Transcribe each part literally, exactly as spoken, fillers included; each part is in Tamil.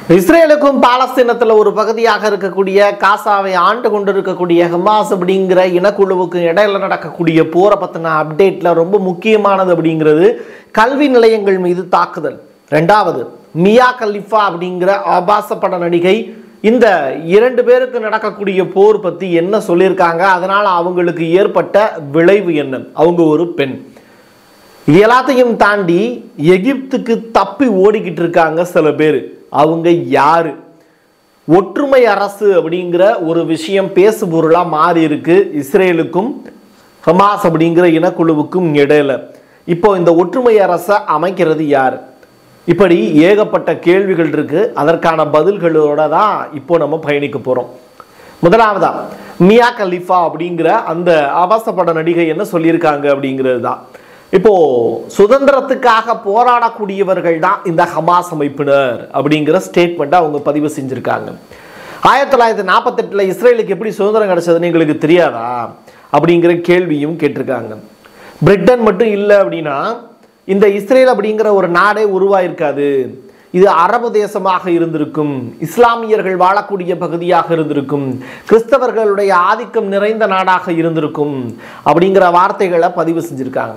இஸ்ரேலுக்கும் பாலஸ்தீனத்தில் ஒரு பகுதியாக இருக்கக்கூடிய காசாவை ஆண்டு கொண்டிருக்கக்கூடிய ஹமாஸ் அப்படிங்கிற இனக்குழுவுக்கு இடையில நடக்கக்கூடிய போரை பற்றின அப்டேட்ல ரொம்ப முக்கியமானது அப்படிங்கிறது கல்வி நிலையங்கள் மீது தாக்குதல். ரெண்டாவது, மியா கலிஃபா அப்படிங்கிற ஆபாச பட நடிகை இந்த இரண்டு பேருக்கு நடக்கக்கூடிய போர் பற்றி என்ன சொல்லியிருக்காங்க, அதனால் அவங்களுக்கு ஏற்பட்ட விளைவு என்ன. அவங்க ஒரு பெண். இது எல்லாத்தையும் தாண்டி எகிப்துக்கு தப்பி ஓடிக்கிட்டு இருக்காங்க சில பேர். அவங்க யாரு? ஒற்றுமை அரசு அப்படிங்கிற ஒரு விஷயம் பேசு பொருளாக மாறி இருக்கு இஸ்ரேலுக்கும் ஹமாஸ் அப்படிங்கிற இனக்குழுவுக்கும் இடையில. இப்போ இந்த ஒற்றுமை அரசை அமைக்கிறது யார்? இப்படி ஏகப்பட்ட கேள்விகள் இருக்கு. அதற்கான பதில்களோட தான் இப்போ நம்ம பயணிக்க போறோம். முதலாவதா மியா கலிஃபா அப்படிங்கிற அந்த ஆபாசப்பட நடிகை என்ன சொல்லியிருக்காங்க அப்படிங்கிறது தான். இப்போ சுதந்திரத்துக்காக போராடக்கூடியவர்கள் தான் இந்த ஹமாஸ் அமைப்பினர் அப்படிங்கிற ஸ்டேட்மெண்ட் அவங்க பதிவு செஞ்சிருக்காங்க. ஆயிரத்தி தொள்ளாயிரத்தி நாற்பத்தி எட்டுல இஸ்ரேலுக்கு எப்படி சுதந்திரம் கிடைச்சதுன்னு எங்களுக்கு தெரியாதா அப்படிங்கிற கேள்வியும் கேட்டிருக்காங்க. பிரிட்டன் மட்டும் இல்லை அப்படின்னா இந்த இஸ்ரேல் அப்படிங்கிற ஒரு நாடே உருவாயிருக்காது. இது அரபு தேசமாக இருந்திருக்கும், இஸ்லாமியர்கள் வாழக்கூடிய பகுதியாக இருந்திருக்கும், கிறிஸ்தவர்களுடைய ஆதிக்கம் நிறைந்த நாடாக இருந்திருக்கும் அப்படிங்கிற வார்த்தைகளை பதிவு செஞ்சிருக்காங்க.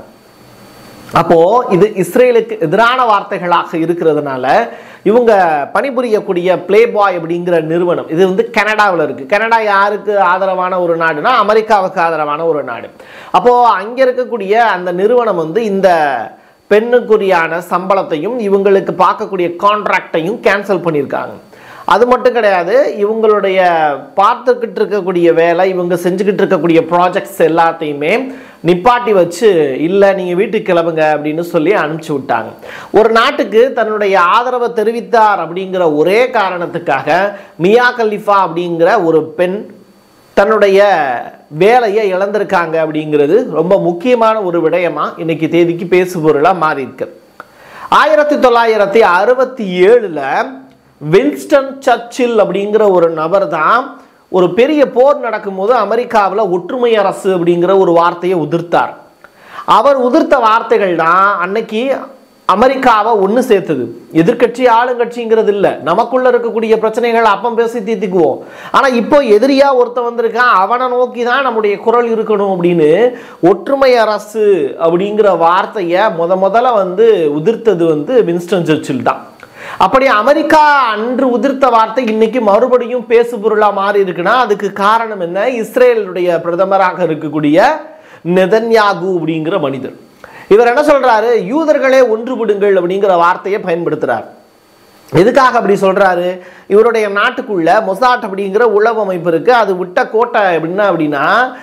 அப்போ இது இஸ்ரேலுக்கு எதிரான வார்த்தைகளாக இருக்கிறதுனால இவங்க பணிபுரியக்கூடிய பிளேபாய் அப்படிங்கிற நிறுவனம் இது வந்து கனடாவில் இருக்கு. கனடா யாருக்கு ஆதரவான ஒரு நாடுனா அமெரிக்காவுக்கு ஆதரவான ஒரு நாடு. அப்போ அங்க இருக்கக்கூடிய அந்த நிறுவனம் வந்து இந்த பெண்ணுக்குரியான சம்பளத்தையும் இவங்களுக்கு பார்க்கக்கூடிய கான்ட்ராக்டையும் கேன்சல் பண்ணியிருக்காங்க. அது மட்டும் கிடையாது, இவங்களுடைய பார்த்துக்கிட்டு இருக்கக்கூடிய வேலை, இவங்க செஞ்சுக்கிட்டு இருக்கக்கூடிய ப்ராஜெக்ட்ஸ் எல்லாத்தையுமே நிப்பாட்டி வச்சு இல்லை நீங்கள் வீட்டுக்கு கிளம்புங்க அப்படின்னு சொல்லி அனுப்பிச்சி விட்டாங்க. ஒரு நாட்டுக்கு தன்னுடைய ஆதரவை தெரிவித்தார் அப்படிங்கிற ஒரே காரணத்துக்காக மியா கலிஃபா அப்படிங்கிற ஒரு பெண் தன்னுடைய வேலையை இழந்திருக்காங்க அப்படிங்கிறது ரொம்ப முக்கியமான ஒரு விடயமா இன்னைக்கு தேதிக்கு பேசு பொருளாக மாறி இருக்கு. ஆயிரத்தி தொள்ளாயிரத்தி அறுபத்தி ஏழுல வின்ஸ்டன் சர்ச்சில் அப்படிங்கிற ஒரு நபர் தான் ஒரு பெரிய போர் நடக்கும்போது அமெரிக்காவில் ஒற்றுமை அரசு அப்படிங்கிற ஒரு வார்த்தையை உதிர்த்தார். அவர் உதிர்த்த வார்த்தைகள் தான் அன்னைக்கு அமெரிக்காவை ஒன்று சேர்த்தது. எதிர்கட்சி ஆளுங்கட்சிங்கிறது இல்லை, நமக்குள்ள இருக்கக்கூடிய பிரச்சனைகள் அப்பம் பேசி தீர்த்துக்குவோம். ஆனால் இப்போ எதிரியா ஒருத்த வந்திருக்கான், அவனை நோக்கி தான் நம்முடைய குரல் இருக்கணும் அப்படின்னு ஒற்றுமை அரசு அப்படிங்கிற வார்த்தையை முத முதல்ல வந்து உதிர்த்தது வந்து வின்ஸ்டன் சர்ச்சில் தான். அப்படி அமெரிக்கா அன்று உதிர்த்த வார்த்தை இன்னைக்கு மறுபடியும் பேசு பொருளா மாறி இருக்குன்னா அதுக்கு காரணம் என்ன? இஸ்ரேலுடைய பிரதமராக இருக்கக்கூடிய நெதன்யாகு அப்படிங்கிற மனிதர். இவர் என்ன சொல்றாரு? யூதர்களே ஒன்றுபடுங்கள் அப்படிங்கிற வார்த்தையை பயன்படுத்துறார். எதுக்காக அப்படி சொல்றாரு? இவருடைய நாட்டுக்குள்ள மொசாட் அப்படிங்கிற உளவு அமைப்பு இருக்கு. அது விட்ட கோட்டை எப்படின்னா அப்படின்னா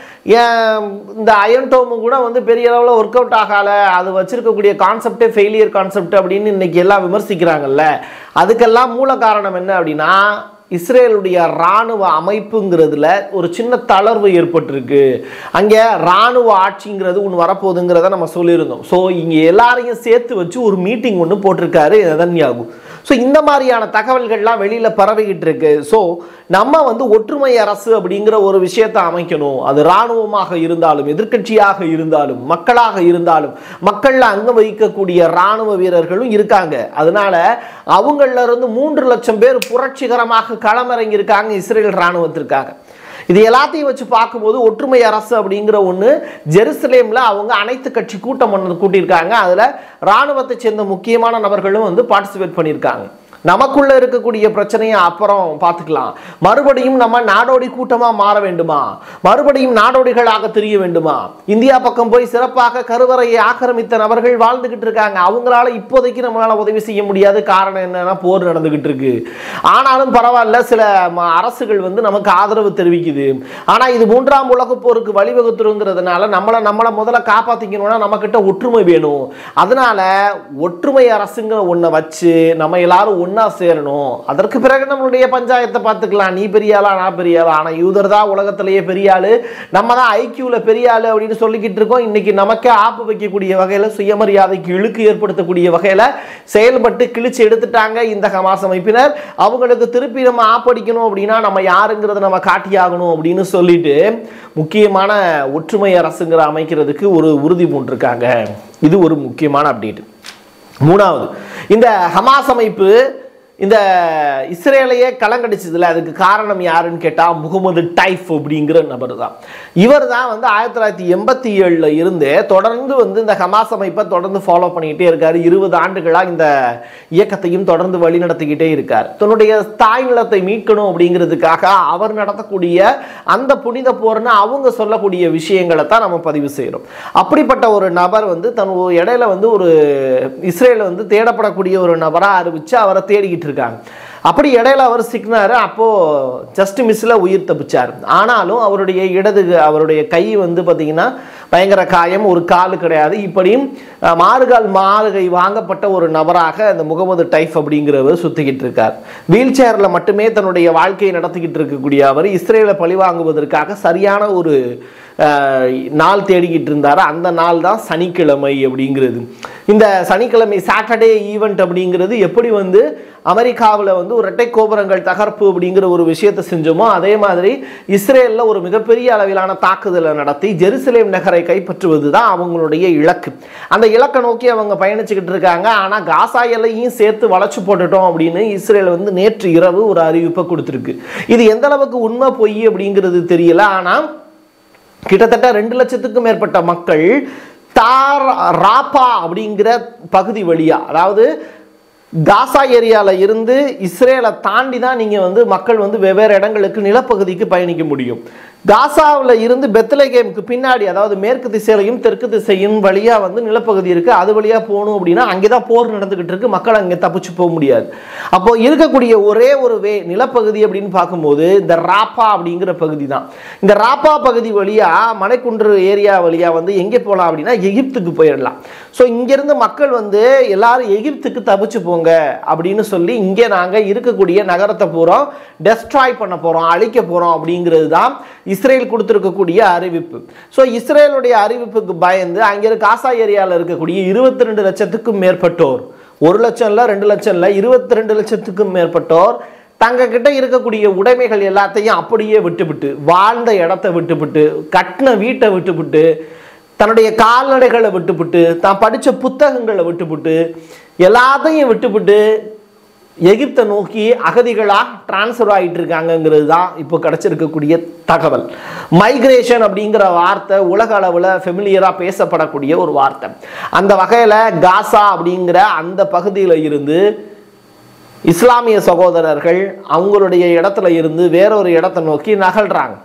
இந்த அயன் டோமு கூட வந்து பெரிய அளவில் ஒர்க் அவுட் ஆகல, அது வச்சிருக்கக்கூடிய கான்செப்டே ஃபெயிலியர் கான்செப்ட் அப்படின்னு இன்னைக்கு எல்லாம் விமர்சிக்கிறாங்கல்ல. அதுக்கெல்லாம் மூல காரணம் என்ன அப்படின்னா இஸ்ரேலுடைய இராணுவ அமைப்புங்கிறதுல ஒரு சின்ன தளர்வு ஏற்பட்டிருக்கு. அங்கே இராணுவ ஆட்சிங்கிறது ஒன்று வரப்போகுதுங்கிறத நம்ம சொல்லியிருந்தோம். ஸோ இங்கே எல்லாரையும் சேர்த்து வச்சு ஒரு மீட்டிங் ஒன்று போட்டிருக்காரு நெதன்யாகு. ஸோ இந்த மாதிரியான தகவல்கள்லாம் வெளியில் பரவிக்கிட்டு இருக்கு. ஸோ நம்ம வந்து ஒற்றுமை அரசு அப்படிங்கிற ஒரு விஷயத்தை அமைக்கணும். அது இராணுவமாக இருந்தாலும், எதிர்கட்சியாக இருந்தாலும், மக்களாக இருந்தாலும், மக்களில் அங்கம் வகிக்கக்கூடிய இராணுவ வீரர்களும் இருக்காங்க. அதனால அவங்கள இருந்து மூன்று லட்சம் பேர் புரட்சிகரமாக களமிறங்கி இருக்காங்க இஸ்ரேல் இராணுவத்திற்காக. இது எல்லாத்தையும் வச்சு பார்க்கும்போது ஒற்றுமை அரசு அப்படிங்கிற ஒன்று ஜெருசலேம்ல அவங்க அனைத்து கட்சி கூட்டம் ஒன்று கூட்டியிருக்காங்க. அதில் இராணுவத்தை சேர்ந்த முக்கியமான நபர்களும் வந்து பார்ட்டிசிபேட் பண்ணியிருக்காங்க. நமக்குள்ள இருக்கக்கூடிய பிரச்சனையை அப்புறம் பார்த்துக்கலாம். மறுபடியும் நம்ம நாடோடி கூட்டமா மாற வேண்டுமா? மறுபடியும் நாடோடிகளாக தெரிய வேண்டுமா? இந்தியா பக்கம் போய் சிறப்பாக கருவறையை ஆக்கிரமித்த நபர்கள் வாழ்ந்துகிட்டு இருக்காங்க. அவங்களால இப்போதைக்கு நம்மளால உதவி செய்ய முடியாது. காரணம் என்னன்னா போர் நடந்துகிட்டு இருக்கு. ஆனாலும் பரவாயில்ல, சில அரசுகள் வந்து நமக்கு ஆதரவு தெரிவிக்குது. ஆனா இது மூன்றாம் உலக போருக்கு வழிவகுத்துருங்கிறதுனால நம்மளை நம்மளை முதல்ல காப்பாத்திக்கணும்னா நம்ம கிட்ட ஒற்றுமை வேணும். அதனால ஒற்றுமை அரசுங்கிற ஒன்றை வச்சு நம்ம எல்லாரும் ஒன்று சேரணும். அதற்கு பிறகு நம்மளுடைய பஞ்சாயத்தை பார்த்துக்கலாம். நீ பெரிய ஆளா, நான் பெரிய ஆளா. ஆனா யூதர் தான் உலகத்திலேயே பெரிய ஆளு, நம்ம தான் ஐக்கியூல பெரிய ஆளு அப்படின்னு சொல்லிக்கிட்டு இருக்கோம். இன்னைக்கு நமக்கே ஆப்பு வைக்கக்கூடிய வகையில, சுயமரியாதைக்கு இழுக்கு ஏற்படுத்தக்கூடிய வகையில செயல்பட்டு கிழிச்சு எடுத்துட்டாங்க இந்த ஹமாஸ் அமைப்பினர். அவங்களுக்கு திருப்பி நம்ம ஆப்படிக்கணும் அப்படின்னா நம்ம யாருங்கிறத நம்ம காட்டியாகணும் அப்படின்னு சொல்லிட்டு முக்கியமான ஒற்றுமை அரசுங்கிற அமைக்கிறதுக்கு ஒரு உறுதி பூண்டிருக்காங்க. இது ஒரு முக்கியமான அப்டேட். மூணாவது, இந்த ஹமாஸ் அமைப்பு இந்த இஸ்ரேலையே கலங்கடிச்சதுல அதுக்கு காரணம் யாருன்னு கேட்டா முகமது டைஃப் அப்படிங்கிற நபர் தான். இவர் தான் வந்து ஆயிரத்தி தொள்ளாயிரத்தி எண்பத்தி ஏழுல இருந்து தொடர்ந்து வந்து இந்த ஹமாஸ் அமைப்பை தொடர்ந்து ஃபாலோ பண்ணிக்கிட்டே இருக்காரு. இருபது ஆண்டுகளா இந்த இயக்கத்தையும் தொடர்ந்து வழி நடத்திக்கிட்டே இருக்கார். தன்னுடைய தாய் நிலத்தை மீட்கணும் அப்படிங்கிறதுக்காக அவர் நடத்தக்கூடிய அந்த புனித போர்னு அவங்க சொல்லக்கூடிய விஷயங்களை தான் நம்ம பதிவு செய்யறோம். அப்படிப்பட்ட ஒரு நபர் வந்து தன் இடையில வந்து ஒரு இஸ்ரேல் வந்து தேடப்படக்கூடிய ஒரு நபரா அறிவிச்சு அவரை தேடிக்கிட்டு இருக்காங்க. அப்படி இடையில அவர் சிக்கினாரு. அப்போ ஜஸ்ட் மிஸ்ல உயிர் தப்பிச்சார். ஆனாலும் அவருடைய இடது அவருடைய கை வந்து பார்த்தீங்கன்னா பயங்கர காயம், ஒரு காலு கிடையாது. இப்படியும் மாறுகால் மாறுகை வாங்கப்பட்ட ஒரு நபராக அந்த முகமது டைஃப் அப்படிங்கிறவர் சுத்திக்கிட்டு இருக்கார். வீல் சேர்ல மட்டுமே தன்னுடைய வாழ்க்கையை நடத்திக்கிட்டு இருக்கக்கூடிய அவர் இஸ்ரேலை பழிவாங்குவதற்காக சரியான ஒரு நாள் தேடிக்கிட்டு இருந்தார். அந்த நாள் தான் சனிக்கிழமை அப்படிங்கிறது. இந்த சனிக்கிழமை சாட்டர்டே ஈவெண்ட் அப்படிங்கிறது எப்படி வந்து அமெரிக்காவில் வந்து ஒரு இரட்டை கோபுரங்கள் தகர்ப்பு அப்படிங்கிற ஒரு விஷயத்தை செஞ்சோமோ அதே மாதிரி இஸ்ரேலில் ஒரு மிகப்பெரிய அளவிலான தாக்குதலை நடத்தி ஜெருசலேம் நகரை கைப்பற்றுவது தான் அவங்களுடைய இலக்கு. அந்த இலக்கை நோக்கி அவங்க பயணிச்சுக்கிட்டு இருக்காங்க. ஆனால் காசா எல்லையும் சேர்த்து வளைச்சு போட்டுட்டோம் அப்படின்னு இஸ்ரேல் வந்து நேற்று இரவு ஒரு அறிவிப்பை கொடுத்துருக்கு. இது எந்த அளவுக்கு உண்மை பொய் அப்படிங்கிறது தெரியல. ஆனால் கிட்டத்தட்ட ரெண்டு லட்சத்துக்கும் மேற்பட்ட மக்கள் தார் ராபா அப்படிங்கிற பகுதி வழியா, அதாவது காசா ஏரியாவில் இருந்து இஸ்ரேலை தாண்டி தான் நீங்கள் வந்து மக்கள் வந்து வெவ்வேறு இடங்களுக்கு நிலப்பகுதிக்கு பயணிக்க முடியும். காசாவில் இருந்து பெத்லகேமுக்கு பின்னாடி, அதாவது மேற்கு திசையிலையும் தெற்கு திசையும் வழியாக வந்து நிலப்பகுதி இருக்குது. அது வழியாக போகணும் அப்படின்னா அங்கே தான் போர் நடந்துக்கிட்டு இருக்கு. மக்கள் அங்கே தப்பிச்சு போக முடியாது. அப்போது இருக்கக்கூடிய ஒரே ஒரு வே நிலப்பகுதி அப்படின்னு பார்க்கும்போது இந்த ராப்பா அப்படிங்கிற பகுதி தான். இந்த ராப்பா பகுதி வழியாக மலைக்குன்று ஏரியா வழியாக வந்து எங்கே போகலாம் அப்படின்னா எகிப்துக்கு போயிடலாம். ஸோ இங்கேருந்து மக்கள் வந்து எல்லாரும் எகிப்துக்கு தப்பிச்சு போங்க அப்படின்னு சொல்லி இங்கே நாங்கள் இருக்கக்கூடிய நகரத்தை போகிறோம், டெஸ்ட்ராய் பண்ண போகிறோம், அழிக்க போகிறோம் அப்படிங்கிறது தான் இஸ்ரேல் கொடுத்திருக்கக்கூடிய அறிவிப்பு. ஸோ இஸ்ரேலுடைய அறிவிப்புக்கு பயந்து அங்கே காசா ஏரியாவில் இருக்கக்கூடிய இருபத்தி ரெண்டு லட்சத்துக்கும் மேற்பட்டோர், ஒரு லட்சம் இல்லை ரெண்டு லட்சம் இல்லை இருபத்தி ரெண்டு லட்சத்துக்கும் மேற்பட்டோர் தங்க கிட்ட இருக்கக்கூடிய உடைமைகள் எல்லாத்தையும் அப்படியே விட்டுவிட்டு, வாழ்ந்த இடத்தை விட்டுவிட்டு, கட்டின வீட்டை விட்டுவிட்டு, தன்னுடைய கால்நடைகளை விட்டுவிட்டு, தான் படித்த புத்தகங்களை விட்டுவிட்டு, எல்லாத்தையும் விட்டுவிட்டு எகிப்தை நோக்கி அகதிகளாக டிரான்ஸ்ஃபர் ஆகிட்டு இருக்காங்கிறது தான் இப்போ கிடைச்சிருக்கக்கூடிய தகவல். மைக்ரேஷன் அப்படிங்கிற வார்த்தை உலக அளவில் ஃபெமிலியராக பேசப்படக்கூடிய ஒரு வார்த்தை. அந்த வகையில் காசா அப்படிங்கிற அந்த பகுதியில் இருந்து இஸ்லாமிய சகோதரர்கள் அவங்களுடைய இடத்துல இருந்து வேறொரு இடத்தை நோக்கி நகல்றாங்க.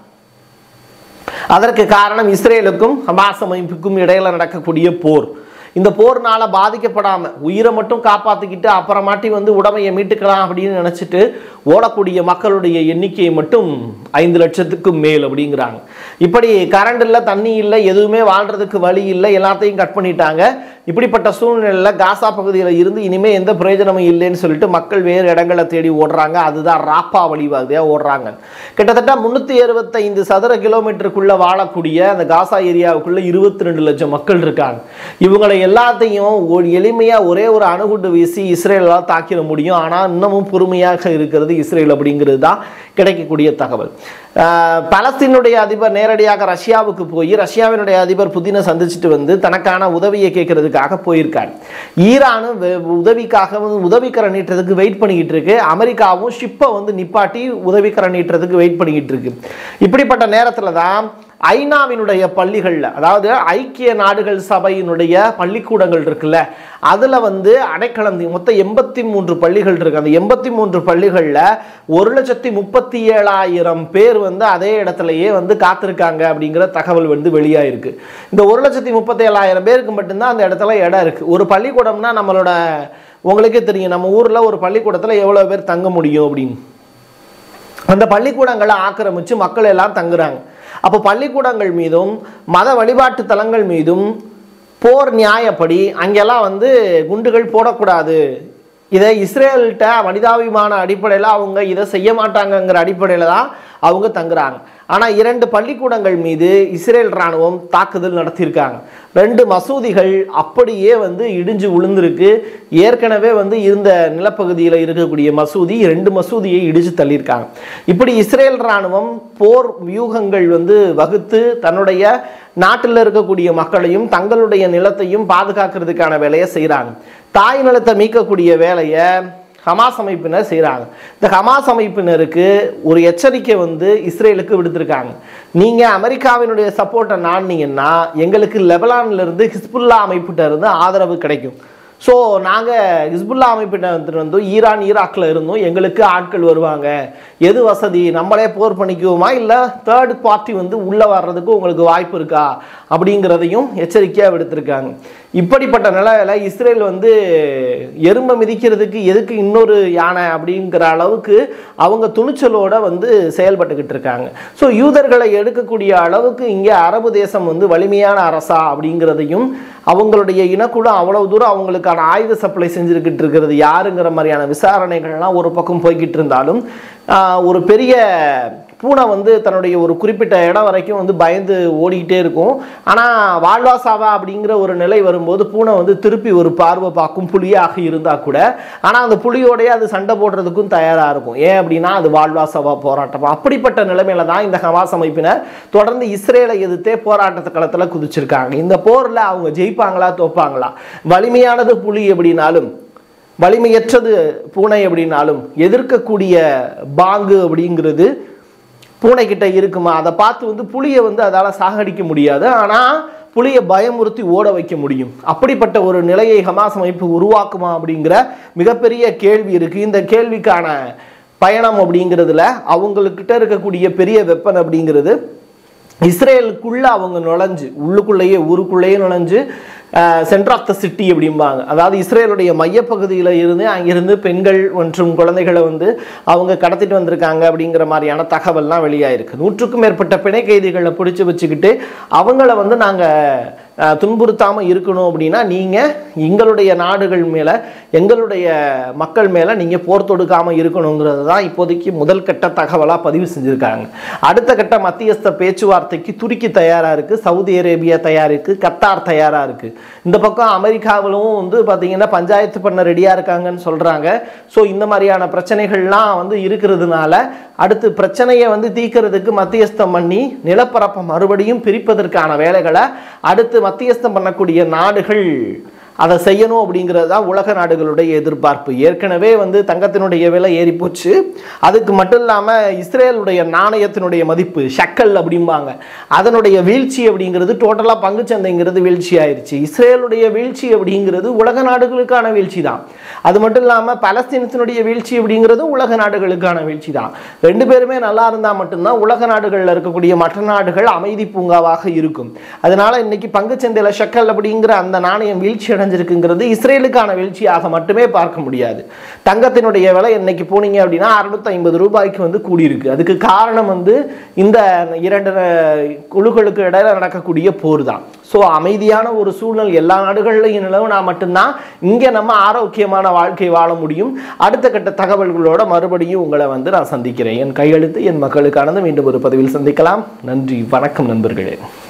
அதற்கு காரணம் இஸ்ரேலுக்கும் ஹமாஸ் அமைப்புக்கும் இடையில நடக்கக்கூடிய போர். இந்த போர்னால பாதிக்கப்படாம உயிரை மட்டும் காப்பாற்றிக்கிட்டு அப்புறமாட்டி வந்து உடமையை மீட்டுக்கலாம் அப்படின்னு நினைச்சிட்டு ஓடக்கூடிய மக்களுடைய எண்ணிக்கையை மட்டும் ஐந்து லட்சத்துக்கும் மேல் அப்படிங்கிறாங்க. இப்படி கரண்ட் இல்லை, தண்ணி இல்லை, எதுவுமே வாழ்றதுக்கு வழி இல்லை, எல்லாத்தையும் கட் பண்ணிட்டாங்க. இப்படிப்பட்ட சூழ்நிலையில் காசா பகுதியில் இருந்து இனிமேல் எந்த பிரயோஜனமும் இல்லைன்னு சொல்லிட்டு மக்கள் வேறு இடங்களை தேடி ஓடுறாங்க. அதுதான் ராப்பா வழிவகையாக ஓடுறாங்க. கிட்டத்தட்ட முன்னூற்றி அறுபத்தைந்து சதுர கிலோமீட்டருக்குள்ள வாழக்கூடிய அந்த காசா ஏரியாவுக்குள்ள இருபத்தி ரெண்டு லட்சம் மக்கள் இருக்காங்க. இவங்களை எல்லாத்தையும் எளிமையாக ஒரே ஒரு அணுகுண்டு வீசி இஸ்ரேலால் தாக்கிட முடியும். ஆனால் இன்னமும் பொறுமையாக இருக்கிறது இஸ்ரேல் அப்படிங்கிறது தான் கிடைக்கக்கூடிய தகவல். பாலஸ்தீனுடைய அதிபர் நேரடியாக ரஷ்யாவுக்கு போய் ரஷ்யாவினுடைய அதிபர் புதினை சந்திச்சுட்டு வந்து தனக்கான உதவியை கேட்கறதுக்காக போயிருக்காரு. ஈரானும் உதவிக்காக உதவிக்கர நீட்டுறதுக்கு வெயிட் பண்ணிக்கிட்டு இருக்கு. அமெரிக்காவும் ஷிப்பை வந்து நிப்பாட்டி உதவிக்கர நீட்டுறதுக்கு வெயிட் பண்ணிக்கிட்டு இருக்கு. இப்படிப்பட்ட நேரத்தில் தான் ஐநாவினுடைய பள்ளிகளில், அதாவது ஐக்கிய நாடுகள் சபையினுடைய பள்ளிக்கூடங்கள் இருக்குல்ல, அதில் வந்து அடைக்கலம் மொத்தம் எண்பத்தி மூன்று பள்ளிகள் இருக்கு. அந்த எண்பத்தி மூன்று பள்ளிகளில் ஒரு லட்சத்தி முப்பத்தி ஏழாயிரம் பேர் வந்து அதே இடத்துலையே வந்து காத்திருக்காங்க அப்படிங்கிற தகவல் வந்து வெளியாயிருக்கு. இந்த ஒரு லட்சத்தி முப்பத்தி ஏழாயிரம் பேருக்கு மட்டும்தான் அந்த இடத்துல இடம் இருக்கு. ஒரு பள்ளிக்கூடம்னா நம்மளோட உங்களுக்கே தெரியும், நம்ம ஊரில் ஒரு பள்ளிக்கூடத்தில் எவ்வளோ பேர் தங்க முடியும் அப்படின்னு. அந்த பள்ளிக்கூடங்களை ஆக்கிரமிச்சு மக்கள் எல்லாம் தங்குறாங்க. அப்போ பள்ளிக்கூடங்கள் மீதும் மத வழிபாட்டு தலங்கள் மீதும் போர் நியாயப்படி அங்கெல்லாம் வந்து குண்டுகள் போடக்கூடாது, இதை இஸ்ரேல்கிட்ட மனிதாபிமான அடிப்படையில் அவங்க இதை செய்ய மாட்டாங்கங்கிற அடிப்படையில் தான் அவங்க தங்குறாங்க. ஆனால் இரண்டு பள்ளிக்கூடங்கள் மீது இஸ்ரேல் இராணுவம் தாக்குதல் நடத்தியிருக்காங்க. ரெண்டு மசூதிகள் அப்படியே வந்து இடிஞ்சு விழுந்திருக்கு. ஏற்கனவே வந்து இருந்த நிலப்பகுதியில் இருக்கக்கூடிய மசூதி ரெண்டு மசூதியை இடிச்சு தள்ளியிருக்காங்க. இப்படி இஸ்ரேல் இராணுவம் போர் வியூகங்கள் வந்து வகுத்து தன்னுடைய நாட்டில் இருக்கக்கூடிய மக்களையும் தங்களுடைய நிலத்தையும் பாதுகாக்கிறதுக்கான வேலையை செய்கிறாங்க. தாய் நிலத்தை மீட்கக்கூடிய வேலையை ஹமாஸ் அமைப்பினர் செய்கிறாங்க. இந்த ஹமாஸ் அமைப்பினருக்கு ஒரு எச்சரிக்கை வந்து இஸ்ரேலுக்கு விடுத்திருக்காங்க. நீங்கள் அமெரிக்காவினுடைய சப்போர்ட்டை நாடினீங்கன்னா எங்களுக்கு லெபனான்லேருந்து ஹிஸ்புல்லா அமைப்பிட்ட இருந்து ஆதரவு கிடைக்கும். ஸோ நாங்கள் ஹிஸ்புல்லா அமைப்பிட்ட இருந்தோம், ஈரான் ஈராக்கில் இருந்தோம், எங்களுக்கு ஆட்கள் வருவாங்க, எது வசதி, நம்மளே போர் பண்ணிக்குவோமா இல்லை தேர்ட் பார்ட்டி வந்து உள்ளே வர்றதுக்கு உங்களுக்கு வாய்ப்பு இருக்கா அப்படிங்கிறதையும் எச்சரிக்கையாக விடுத்திருக்காங்க. இப்படிப்பட்ட நிலையில் இஸ்ரேல் வந்து எறும்பை மிதிக்கிறதுக்கு எதுக்கு இன்னொரு யானை அப்படிங்கிற அளவுக்கு அவங்க துணிச்சலோட வந்து செயல்பட்டுக்கிட்டு இருக்காங்க. ஸோ யூதர்களை எடுக்கக்கூடிய அளவுக்கு இங்கே அரபு தேசம் வந்து வலிமையான அரசா அப்படிங்கிறதையும் அவங்களுடைய இனக்குழு அவ்வளவு தூரம் அவங்களுக்கான ஆயுத சப்ளை செஞ்சுக்கிட்டு இருக்கிறது யாருங்கிற மாதிரியான விசாரணைகள்லாம் ஒரு பக்கம் போய்கிட்டு இருந்தாலும் ஒரு பெரிய பூனை வந்து தன்னுடைய ஒரு குறிப்பிட்ட இடம் வரைக்கும் வந்து பயந்து ஓடிக்கிட்டே இருக்கும். ஆனால் வாழ்வாசாவா அப்படிங்கிற ஒரு நிலை வரும்போது பூனை வந்து திருப்பி ஒரு பார்வை பார்க்கும், புலியாக இருந்தால் கூட. ஆனால் அந்த புலியோடைய அது சண்டை போடுறதுக்கும் தயாராக இருக்கும். ஏன் அப்படின்னா அது வாழ்வாசாவா போராட்டம். அப்படிப்பட்ட நிலைமையில தான் இந்த ஹமாஸ் அமைப்பினர் தொடர்ந்து இஸ்ரேலை எதிர்த்தே போராட்டத்து களத்தில் குதிச்சிருக்காங்க. இந்த போரில் அவங்க ஜெயிப்பாங்களா தோப்பாங்களா? வலிமையானது புலி எப்படின்னாலும் வலிமையற்றது பூனை அப்படின்னாலும் எதிர்க்கக்கூடிய பாங்கு அப்படிங்கிறது பூனைக்கிட்ட இருக்குமா? அதை பார்த்து வந்து புலியை வந்து அதால் சாகடிக்க முடியாது, ஆனால் புலியை பயமுறுத்தி ஓட வைக்க முடியும். அப்படிப்பட்ட ஒரு நிலையை ஹமாஸ் அமைப்பு உருவாக்குமா அப்படிங்கிற மிகப்பெரிய கேள்வி இருக்குது. இந்த கேள்விக்கான பயணம் அப்படிங்கிறதுல அவங்கக்கிட்ட இருக்கக்கூடிய பெரிய வெப்பன் அப்படிங்கிறது இஸ்ரேலுக்குள்ளே அவங்க நுழைஞ்சு உள்ளுக்குள்ளேயே ஊருக்குள்ளேயே நுழைஞ்சு சென்டர் ஆஃப் த சிட்டி அப்படிம்பாங்க, அதாவது இஸ்ரேலுடைய மையப்பகுதியில் இருந்து அங்கிருந்து பெண்கள் மற்றும் குழந்தைகளை வந்து அவங்க கடத்திட்டு வந்திருக்காங்க அப்படிங்கிற மாதிரியான தகவல்லாம் வெளியாயிருக்கு. நூற்றுக்கும் மேற்பட்ட பிணை கைதிகளை பிடிச்சி வச்சுக்கிட்டு அவங்கள வந்து நாங்கள் துன்புறுத்தாமல் இருக்கணும் அப்படின்னா நீங்கள் எங்களுடைய நாடுகள் மேலே எங்களுடைய மக்கள் மேலே நீங்கள் போர் தொடுக்காமல் இருக்கணுங்கிறது தான் இப்போதைக்கு முதல் கட்ட தகவலாக பதிவு செஞ்சுருக்காங்க. அடுத்த கட்ட மத்தியஸ்த பேச்சுவார்த்தைக்கு துருக்கி தயாராக இருக்குது, சவுதி அரேபியா தயாராக இருக்குது, கத்தார் தயாராக இருக்குது. இந்த பக்கம் அமெரிக்காவிலும் வந்து பார்த்தீங்கன்னா பஞ்சாயத்து பண்ண ரெடியாக இருக்காங்கன்னு சொல்கிறாங்க. ஸோ இந்த மாதிரியான பிரச்சனைகள்லாம் வந்து இருக்கிறதுனால அடுத்து பிரச்சனையை வந்து தீர்க்கிறதுக்கு மத்தியஸ்தம் பண்ணி நிலப்பரப்பை மறுபடியும் பிரிப்பதற்கான வேலைகளை அடுத்து மத்தியஸ்தம் பண்ணக்கூடிய நாடுகள் அதை செய்யணும் அப்படிங்கிறது தான் உலக நாடுகளுடைய எதிர்பார்ப்பு. ஏற்கனவே வந்து தங்கத்தினுடைய விலை ஏறி போச்சு. அதுக்கு மட்டும் இல்லாமல் இஸ்ரேலுடைய நாணயத்தினுடைய மதிப்பு ஷக்கல் அப்படிம்பாங்க, அதனுடைய வீழ்ச்சி அப்படிங்கிறது டோட்டலாக பங்குச்சந்தைங்கிறது வீழ்ச்சி ஆயிடுச்சு. இஸ்ரேலுடைய வீழ்ச்சி அப்படிங்கிறது உலக நாடுகளுக்கான வீழ்ச்சி தான். அது மட்டும் இல்லாமல் பலஸ்தீனத்தினுடைய வீழ்ச்சி அப்படிங்கிறது உலக நாடுகளுக்கான வீழ்ச்சி தான். ரெண்டு பேருமே நல்லா இருந்தால் மட்டும்தான் உலக நாடுகளில் இருக்கக்கூடிய மற்ற நாடுகள் அமைதி பூங்காவாக இருக்கும். அதனால இன்னைக்கு பங்குச்சந்தையில் ஷக்கல் அப்படிங்கிற அந்த நாணயம் வீழ்ச்சி அடைஞ்சிருக்குங்கிறது இஸ்ரேலுக்கான வீழ்ச்சியாக மட்டுமே பார்க்க முடியாது. தங்கத்தினுடைய விலை இன்னைக்கு போனீங்க அப்படின்னா அறுநூத்தி ஐம்பது ரூபாய்க்கு வந்து கூடியிருக்கு. அதுக்கு காரணம் வந்து இந்த இரண்டு குழுக்களுக்கு இடையில நடக்கக்கூடிய போர் தான். ஸோ அமைதியான ஒரு சூழ்நிலை எல்லா நாடுகள்லையும் நிலவுனா மட்டும்தான் இங்கே நம்ம ஆரோக்கியமான வாழ்க்கை வாழ முடியும். அடுத்த கட்ட தகவல்களோட மறுபடியும் உங்களை வந்து நான் சந்திக்கிறேன். என் கையெழுத்து என் மக்களுக்கானது. மீண்டும் ஒரு பதிவில் சந்திக்கலாம். நன்றி, வணக்கம் நண்பர்களே.